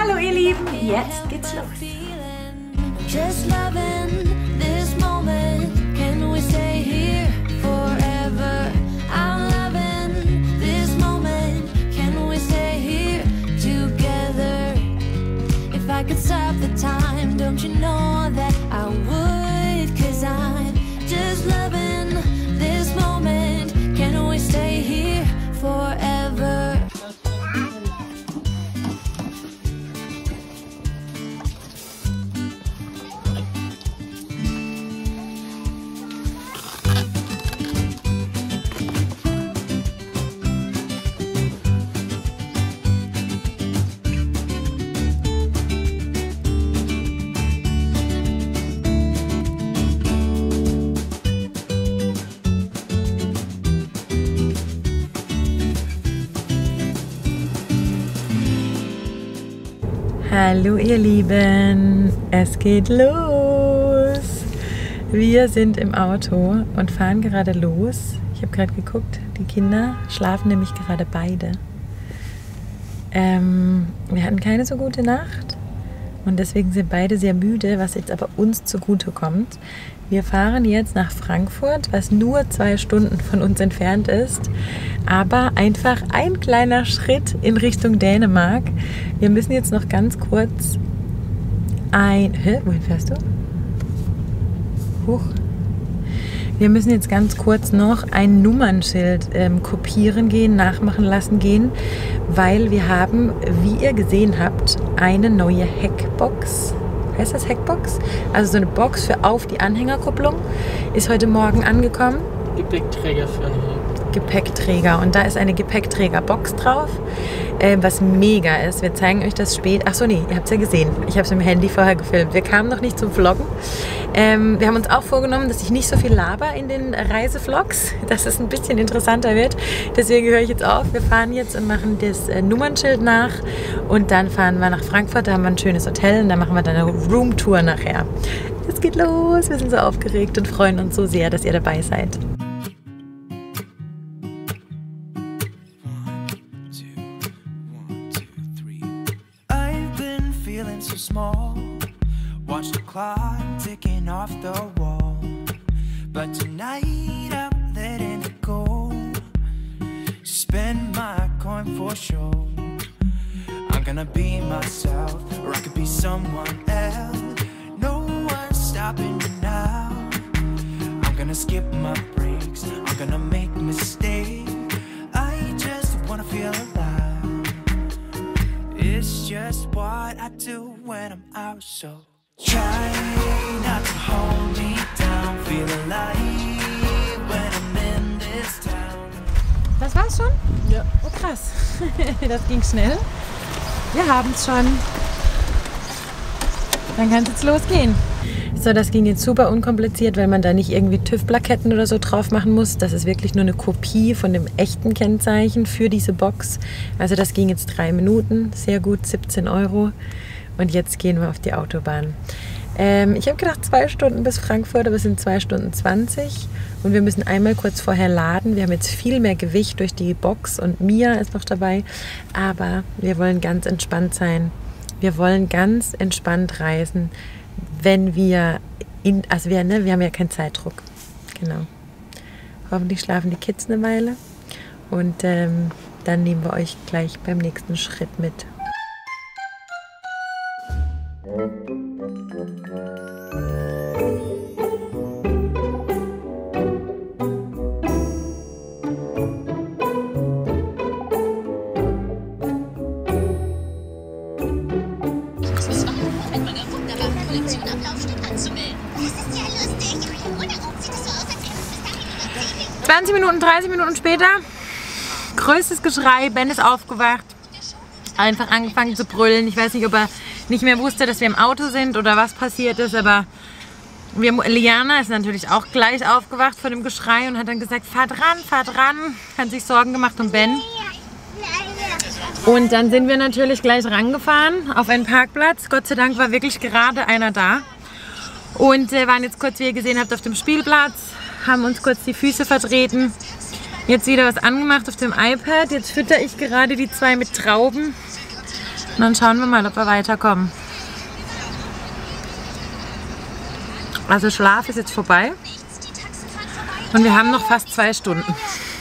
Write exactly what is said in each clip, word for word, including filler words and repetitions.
Hallo ihr Lieben, jetzt geht's los. Just loving this moment. Can we stay here forever? I'm loving this moment. Can we stay here together? If I could stop the time, don't you know that I would? 'Cause I'm just loving this moment. Can we stay here forever? Hallo ihr Lieben, es geht los. Wir sind im Auto und fahren gerade los. Ich habe gerade geguckt, die Kinder schlafen nämlich gerade beide. Ähm, wir hatten keine so gute Nacht und deswegen sind beide sehr müde, was jetzt aber uns zugute kommt. Wir fahren jetzt nach Frankfurt, was nur zwei Stunden von uns entfernt ist, aber einfach ein kleiner Schritt in Richtung Dänemark. Wir müssen jetzt noch ganz kurz ein... Hä? Wohin fährst du? Huch. Wir müssen jetzt ganz kurz noch ein Nummernschild ähm, kopieren gehen, nachmachen lassen gehen, weil wir haben, wie ihr gesehen habt, eine neue Heckbox. Heißt das Heckbox? Also so eine Box für auf die Anhängerkupplung ist heute Morgen angekommen. Gepäckträger für einen Heck. Gepäckträger. Und da ist eine Gepäckträgerbox drauf, äh, was mega ist. Wir zeigen euch das später. Achso, nee, ihr habt es ja gesehen. Ich habe es im Handy vorher gefilmt. Wir kamen noch nicht zum Vloggen. Ähm, wir haben uns auch vorgenommen, dass ich nicht so viel laber in den Reisevlogs, dass es ein bisschen interessanter wird. Deswegen höre ich jetzt auf. Wir fahren jetzt und machen das äh, Nummernschild nach und dann fahren wir nach Frankfurt. Da haben wir ein schönes Hotel und dann machen wir dann eine Roomtour nachher. Es geht los. Wir sind so aufgeregt und freuen uns so sehr, dass ihr dabei seid. So small, watch the clock ticking off the wall, but tonight I'm letting it go. Spend my coin for sure. I'm gonna be myself, or I could be someone else. No one's stopping me now. I'm gonna skip my breaks, I'm gonna make mistakes. I just wanna feel alive. It's just what I do when I'm out, so try not to hold me down. Feel alive when I'm in this town. Das war's schon? Ja. Oh krass, das ging schnell. Wir haben es schon. Dann kann es jetzt losgehen. So, das ging jetzt super unkompliziert, weil man da nicht irgendwie TÜV-Plaketten oder so drauf machen muss. Das ist wirklich nur eine Kopie von dem echten Kennzeichen für diese Box. Also das ging jetzt drei Minuten, sehr gut, siebzehn Euro. Und jetzt gehen wir auf die Autobahn. Ähm, ich habe gedacht zwei Stunden bis Frankfurt, aber es sind zwei Stunden zwanzig. Und wir müssen einmal kurz vorher laden. Wir haben jetzt viel mehr Gewicht durch die Box und Mia ist noch dabei. Aber wir wollen ganz entspannt sein. Wir wollen ganz entspannt reisen, wenn wir, in, also wir, ne, wir haben ja keinen Zeitdruck. Genau. Hoffentlich schlafen die Kids eine Weile. Und ähm, dann nehmen wir euch gleich beim nächsten Schritt mit. zwanzig Minuten, dreißig Minuten später, größtes Geschrei, Ben ist aufgewacht, einfach angefangen zu brüllen. Ich weiß nicht, ob er nicht mehr wusste, dass wir im Auto sind oder was passiert ist, aber wir, Liana ist natürlich auch gleich aufgewacht vor dem Geschrei und hat dann gesagt, fahrt ran, fahrt ran, hat sich Sorgen gemacht um Ben. Und dann sind wir natürlich gleich rangefahren auf einen Parkplatz. Gott sei Dank war wirklich gerade einer da. Und äh, waren jetzt kurz, wie ihr gesehen habt, auf dem Spielplatz, haben uns kurz die Füße vertreten. Jetzt wieder was angemacht auf dem iPad. Jetzt fütter ich gerade die zwei mit Trauben. Und dann schauen wir mal, ob wir weiterkommen. Also Schlaf ist jetzt vorbei. Und wir haben noch fast zwei Stunden.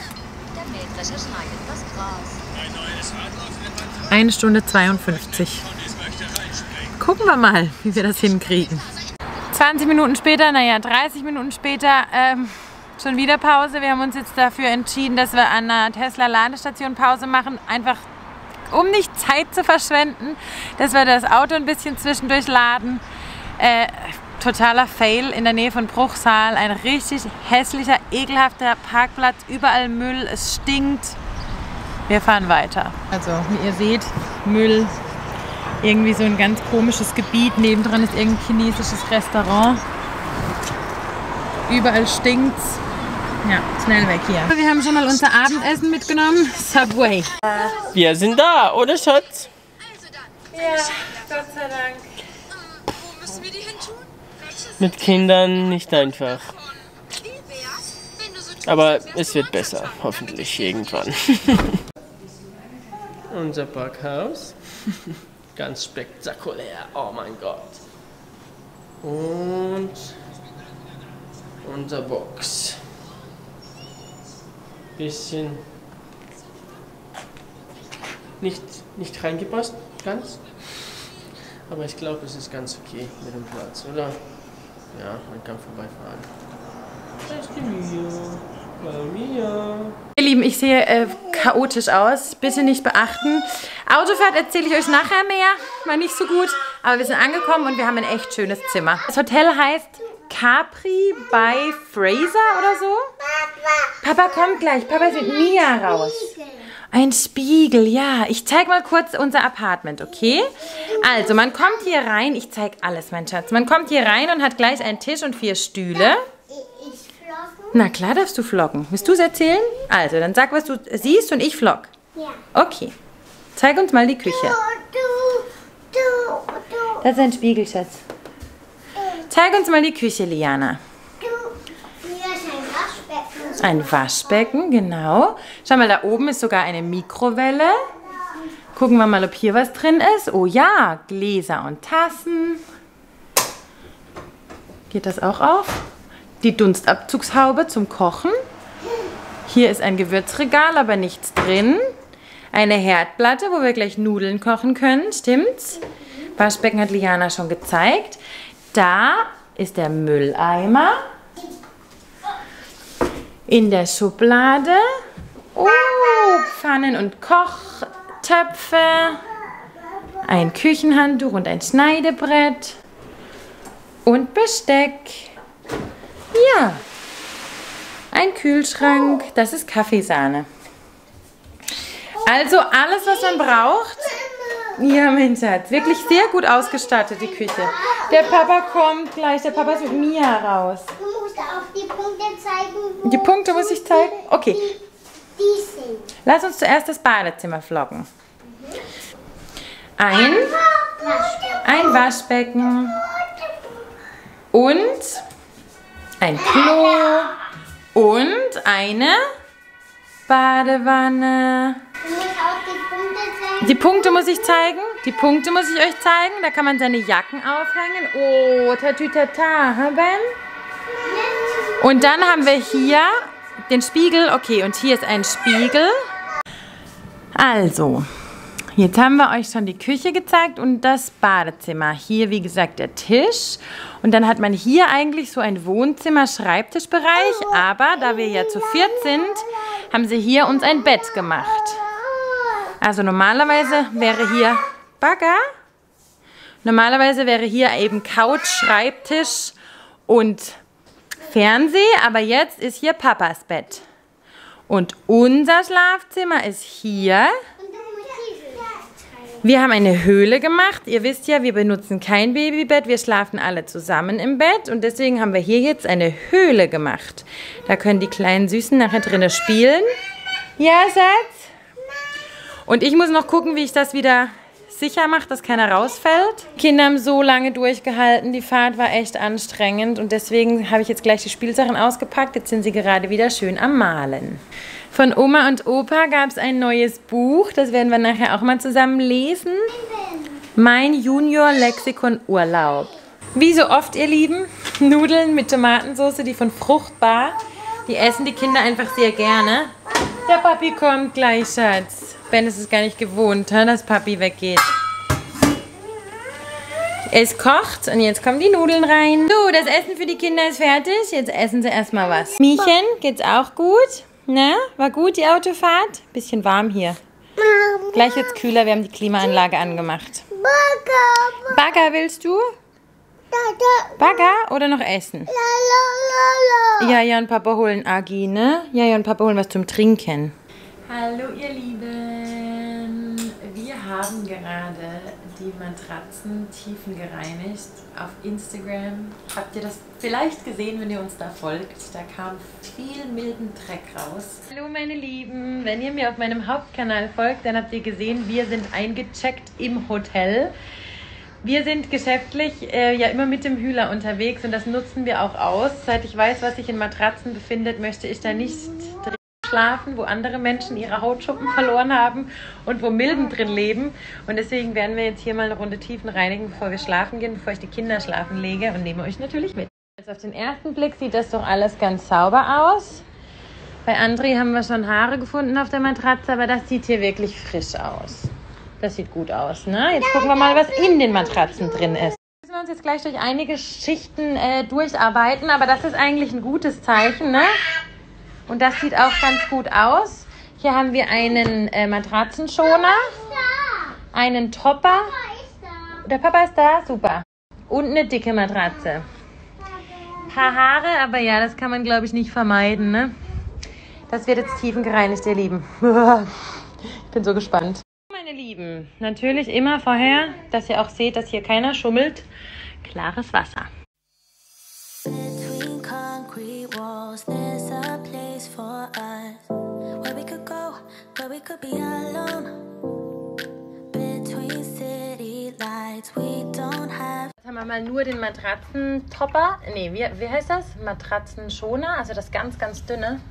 Eine Stunde zweiundfünfzig. Gucken wir mal, wie wir das hinkriegen. zwanzig Minuten später, naja, dreißig Minuten später, ähm, schon wieder Pause. Wir haben uns jetzt dafür entschieden, dass wir an einer Tesla-Ladestation Pause machen. Einfach, um nicht Zeit zu verschwenden, dass wir das Auto ein bisschen zwischendurch laden. Äh, totaler Fail in der Nähe von Bruchsal. Ein richtig hässlicher, ekelhafter Parkplatz. Überall Müll, es stinkt. Wir fahren weiter. Also, wie ihr seht, Müll. Irgendwie so ein ganz komisches Gebiet. Nebendran ist irgendein chinesisches Restaurant. Überall stinkt's. Ja, schnell weg hier. Wir haben schon mal unser Abendessen mitgenommen. Subway. Wir sind da, oder Schatz? Ja, Gott sei Dank. Wo müssen wir die hin tun? Welches Mit Kindern nicht einfach. Wie wär's, wenn du so tust, Aber als wärst es du wird mein besser, hoffentlich irgendwann. Unser Backhaus. Ganz spektakulär, oh mein Gott. Und unser Box. Bisschen nicht, nicht reingepasst, ganz. Aber ich glaube, es ist ganz okay mit dem Platz, oder? Ja, man kann vorbeifahren. Das ist die Mia. Hallo Mia. Ihr Lieben, ich sehe äh, chaotisch aus. Bitte nicht beachten. Autofahrt erzähle ich euch nachher mehr. War nicht so gut. Aber wir sind angekommen und wir haben ein echt schönes Zimmer. Das Hotel heißt Capri by Fraser oder so. Papa kommt gleich. Papa ist mit Mia raus. Ein Spiegel, ja. Ich zeige mal kurz unser Apartment, okay? Also, man kommt hier rein. Ich zeige alles, mein Schatz. Man kommt hier rein und hat gleich einen Tisch und vier Stühle. Na klar darfst du vloggen. Willst du es erzählen? Also, dann sag, was du siehst und ich vlog. Ja. Okay. Zeig uns mal die Küche. Du, du, du, Das ist ein Spiegel, Schatz. Zeig uns mal die Küche, Liana. du. Hier ist ein Waschbecken. Ein Waschbecken, genau. Schau mal, da oben ist sogar eine Mikrowelle. Gucken wir mal, ob hier was drin ist. Oh ja, Gläser und Tassen. Geht das auch auf? Die Dunstabzugshaube zum Kochen. Hier ist ein Gewürzregal, aber nichts drin. Eine Herdplatte, wo wir gleich Nudeln kochen können, stimmt's? Waschbecken hat Liana schon gezeigt. Da ist der Mülleimer. In der Schublade. Oh, Pfannen und Kochtöpfe. Ein Küchenhandtuch und ein Schneidebrett. Und Besteck. Ja. Ein Kühlschrank. Das ist Kaffeesahne. Also alles, was man braucht. Ja, mein Schatz. Wirklich sehr gut ausgestattet, die Küche. Der Papa kommt gleich. Der Papa ist mit Mia raus. Du musst auf die Punkte zeigen, wo Die Punkte muss ich zeigen? Okay. die, die sind. Lass uns zuerst das Badezimmer vloggen. Ein, ein Waschbecken und ein Klo und eine Badewanne. Du musst auch die Punkte zeigen. Die Punkte muss ich zeigen. Die Punkte muss ich euch zeigen. Da kann man seine Jacken aufhängen. Oh, tatütata, haben. Und dann haben wir hier den Spiegel. Okay, und hier ist ein Spiegel. Also, jetzt haben wir euch schon die Küche gezeigt und das Badezimmer. Hier, wie gesagt, der Tisch. Und dann hat man hier eigentlich so ein Wohnzimmer-Schreibtischbereich. Aber da wir ja zu viert sind, haben sie hier uns ein Bett gemacht. Also normalerweise wäre hier Bagger. Normalerweise wäre hier eben Couch, Schreibtisch und Fernseh. Aber jetzt ist hier Papas Bett. Und unser Schlafzimmer ist hier. Wir haben eine Höhle gemacht. Ihr wisst ja, wir benutzen kein Babybett. Wir schlafen alle zusammen im Bett. Und deswegen haben wir hier jetzt eine Höhle gemacht. Da können die kleinen Süßen nachher drinnen spielen. Ja, Schatz? Und ich muss noch gucken, wie ich das wieder sicher mache, dass keiner rausfällt. Die Kinder haben so lange durchgehalten. Die Fahrt war echt anstrengend. Und deswegen habe ich jetzt gleich die Spielsachen ausgepackt. Jetzt sind sie gerade wieder schön am Malen. Von Oma und Opa gab es ein neues Buch. Das werden wir nachher auch mal zusammen lesen. Mein Junior-Lexikon-Urlaub. Wie so oft, ihr Lieben, Nudeln mit Tomatensauce, die von Fruchtbar. Die essen die Kinder einfach sehr gerne. Der Papi kommt gleich, Schatz. Ben ist es gar nicht gewohnt, dass Papi weggeht. Es kocht und jetzt kommen die Nudeln rein. So, das Essen für die Kinder ist fertig. Jetzt essen sie erstmal was. Miechen, geht's auch gut? Ne? War gut die Autofahrt? Bisschen warm hier. Gleich wird's kühler, wir haben die Klimaanlage angemacht. Bagger. Bagger willst du? Bagger oder noch essen? Ja, ja und Papa holen Agi, ne? Ja, ja und Papa holen was zum Trinken. Hallo ihr Lieben. Wir haben gerade die Matratzen tiefengereinigt auf Instagram. Habt ihr das vielleicht gesehen, wenn ihr uns da folgt? Da kam viel milden Dreck raus. Hallo meine Lieben, wenn ihr mir auf meinem Hauptkanal folgt, dann habt ihr gesehen, wir sind eingecheckt im Hotel. Wir sind geschäftlich äh, ja immer mit dem Hühler unterwegs und das nutzen wir auch aus. Seit ich weiß, was sich in Matratzen befindet, möchte ich da nicht drin schlafen, wo andere Menschen ihre Hautschuppen verloren haben und wo Milben drin leben. Und deswegen werden wir jetzt hier mal eine Runde Tiefen reinigen, bevor wir schlafen gehen, bevor ich die Kinder schlafen lege und nehme euch natürlich mit. Also auf den ersten Blick sieht das doch alles ganz sauber aus. Bei André haben wir schon Haare gefunden auf der Matratze, aber das sieht hier wirklich frisch aus. Das sieht gut aus, ne? Jetzt gucken wir mal, was in den Matratzen drin ist. Müssen wir uns jetzt gleich durch einige Schichten äh, durcharbeiten, aber das ist eigentlich ein gutes Zeichen, ne? Und das sieht auch ganz gut aus. Hier haben wir einen äh, Matratzenschoner, einen Topper. Der Papa ist da, super. Und eine dicke Matratze. Ein paar Haare, aber ja, das kann man, glaube ich, nicht vermeiden, ne? Das wird jetzt tiefengereinigt, ihr Lieben. Ich bin so gespannt. Meine Lieben, natürlich immer vorher, dass ihr auch seht, dass hier keiner schummelt. Klares Wasser. Between concrete walls, there's a place for us where we could go, where we could be alone. Between city lights, we don't have. Jetzt haben wir mal nur den Matratzentopper. Nee, wie, wie heißt das? Matratzenschoner, also das ganz, ganz dünne.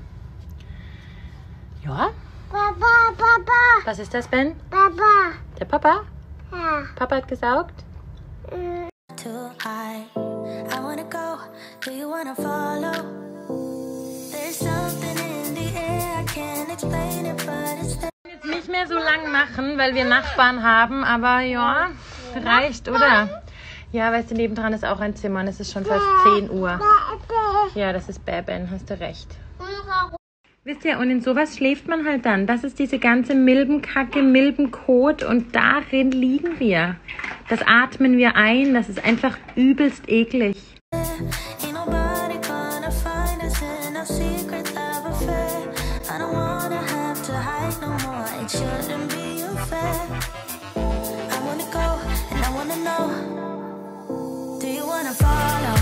Ja. Papa, Papa, Was ist das, Ben? Papa. Der Papa? Ja. Papa hat gesaugt. Too high. I wanna go. Do you wanna follow? There's something in the air. I can't explain it, but it's there. Jetzt nicht mehr so lang machen, weil wir Nachbarn haben, aber ja, reicht, oder? Ja, weißt du, nebendran ist auch ein Zimmer und es ist schon fast zehn Uhr. Ja, das ist Beben, hast du recht. Wisst ihr, und in sowas schläft man halt dann. Das ist diese ganze Milbenkacke, Milbenkot und darin liegen wir. Das atmen wir ein, das ist einfach übelst eklig. Ain't nobody gonna find us in our secret love affair. I don't wanna have to hide no more. It shouldn't be unfair. I wanna go and I wanna know. Do you wanna follow?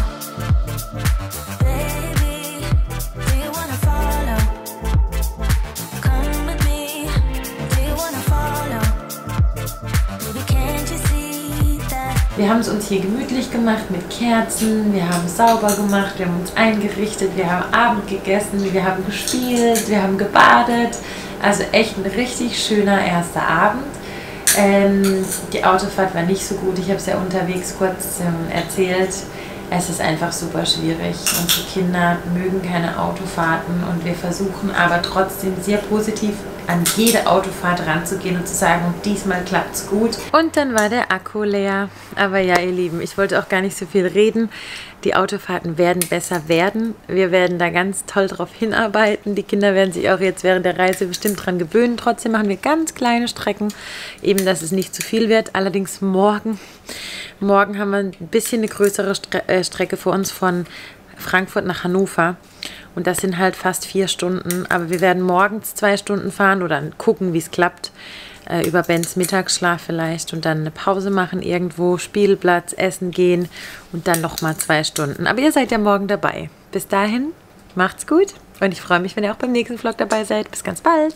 Baby, do you wanna follow? Come with me. Do you wanna follow? Baby, can't you see that? Wir haben es uns hier gemütlich gemacht mit Kerzen, wir haben sauber gemacht, wir haben uns eingerichtet, wir haben Abend gegessen, wir haben gespielt, wir haben gebadet. Also echt ein richtig schöner erster Abend. Ähm, die Autofahrt war nicht so gut, ich habe es ja unterwegs kurz ähm, erzählt. Es ist einfach super schwierig. Unsere Kinder mögen keine Autofahrten und wir versuchen aber trotzdem sehr positiv an jede Autofahrt ranzugehen und zu sagen, diesmal klappt's gut. Und dann war der Akku leer. Aber ja, ihr Lieben, ich wollte auch gar nicht so viel reden. Die Autofahrten werden besser werden. Wir werden da ganz toll drauf hinarbeiten. Die Kinder werden sich auch jetzt während der Reise bestimmt dran gewöhnen. Trotzdem machen wir ganz kleine Strecken, eben dass es nicht zu viel wird. Allerdings morgen, morgen haben wir ein bisschen eine größere Stre äh, Strecke vor uns von Frankfurt nach Hannover. Und das sind halt fast vier Stunden. Aber wir werden morgens zwei Stunden fahren oder gucken, wie es klappt. Äh, über Bens Mittagsschlaf vielleicht. Und dann eine Pause machen irgendwo, Spielplatz, essen gehen. Und dann nochmal zwei Stunden. Aber ihr seid ja morgen dabei. Bis dahin, macht's gut. Und ich freue mich, wenn ihr auch beim nächsten Vlog dabei seid. Bis ganz bald.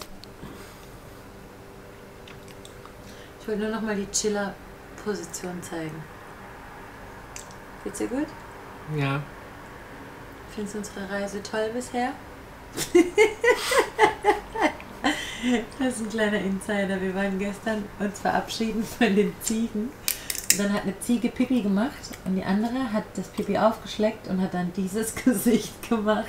Ich wollte nur nochmal die Chiller-Position zeigen. Geht's dir gut? Ja. Findest du unsere Reise toll bisher? Das ist ein kleiner Insider. Wir waren gestern uns verabschieden von den Ziegen Und dann hat eine Ziege Pipi gemacht und die andere hat das Pipi aufgeschleckt und hat dann dieses Gesicht gemacht.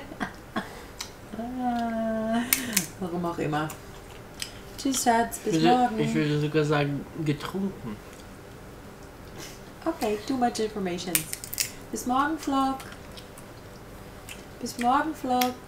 Warum auch immer. Tschüss, Schatz, bis Ich würde, morgen. ich würde sogar sagen, getrunken. Okay, too much information. Bis morgen, Vlog. Bis morgen, Vlog.